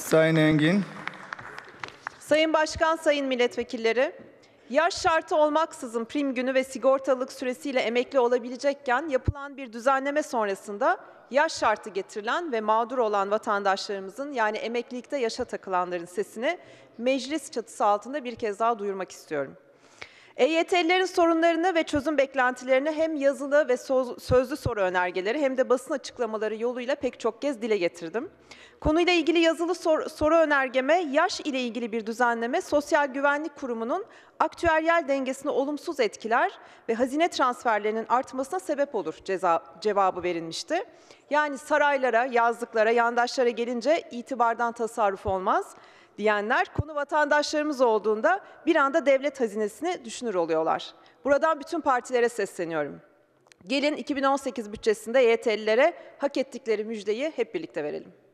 Sayın Engin. Sayın Başkan, sayın milletvekilleri, yaş şartı olmaksızın prim günü ve sigortalılık süresiyle emekli olabilecekken yapılan bir düzenleme sonrasında yaş şartı getirilen ve mağdur olan vatandaşlarımızın, yani emeklilikte yaşa takılanların sesini meclis çatısı altında bir kez daha duyurmak istiyorum. EYT'lilerin sorunlarını ve çözüm beklentilerini hem yazılı ve sözlü soru önergeleri hem de basın açıklamaları yoluyla pek çok kez dile getirdim. Konuyla ilgili yazılı soru önergeme, yaş ile ilgili bir düzenleme Sosyal Güvenlik Kurumu'nun aktüeryal dengesini olumsuz etkiler ve hazine transferlerinin artmasına sebep olur cevabı verilmişti. Yani saraylara, yazlıklara, yandaşlara gelince itibardan tasarruf olmaz diyenler, konu vatandaşlarımız olduğunda bir anda devlet hazinesini düşünür oluyorlar. Buradan bütün partilere sesleniyorum. Gelin 2018 bütçesinde EYT'lilere hak ettikleri müjdeyi hep birlikte verelim.